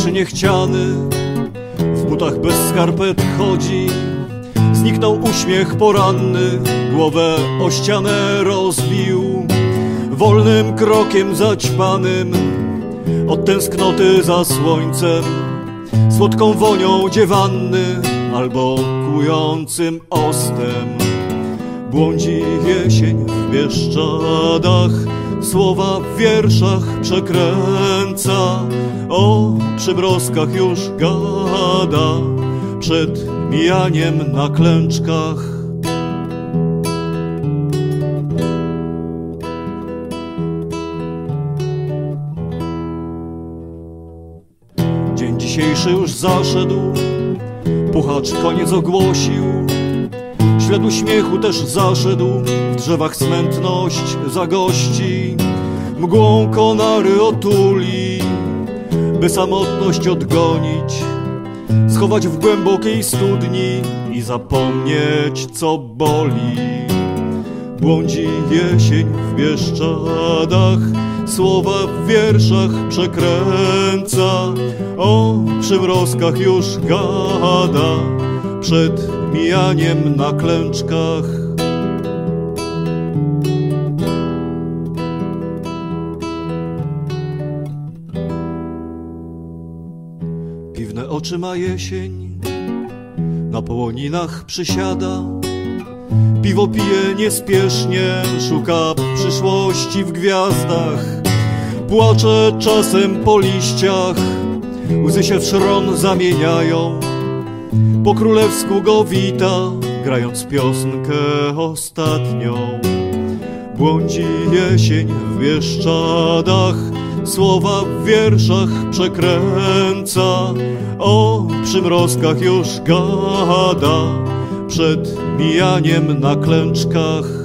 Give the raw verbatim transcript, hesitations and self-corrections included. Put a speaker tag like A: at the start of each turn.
A: pierwszy niechciany w butach bez skarpet chodzi. Zniknął uśmiech poranny, głowę o ścianę rozbił. Wolnym krokiem zaćpanym od tęsknoty za słońcem, słodką wonią dziewanny albo kującym ostem. Błądzi jesień w Bieszczadach, słowa w wierszach przekręca, o przymrozkach już gada, przed mijaniem na klęczkach. Dzień dzisiejszy już zaszedł, puchacz koniec ogłosił. Ślad uśmiechu też zaszedł, w drzewach smętność zagości. Mgłą konary otuli, by samotność odgonić, schować w głębokiej studni i zapomnieć, co boli. Błądzi jesień w Bieszczadach, słowa w wierszach przekręca, o przymrozkach już gada, przed mijaniem na klęczkach. Piwne oczy ma jesień, na połoninach przysiada. Piwo pije niespiesznie, szuka przyszłości w gwiazdach. Płacze czasem po liściach, łzy się w szron zamieniają. Po królewsku go wita, grając piosenkę ostatnią. Błądzi jesień w Bieszczadach, słowa w wierszach przekręca, o przymrozkach już gada, przed mijaniem na klęczkach.